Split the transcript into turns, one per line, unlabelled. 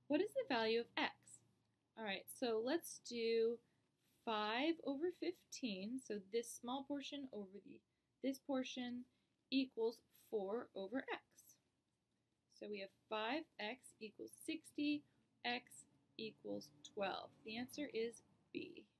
What is the value of x? All right, so let's do 5 over 15. So this small portion over this portion equals 4 over x. So we have 5x equals 60, x equals 12. The answer is B.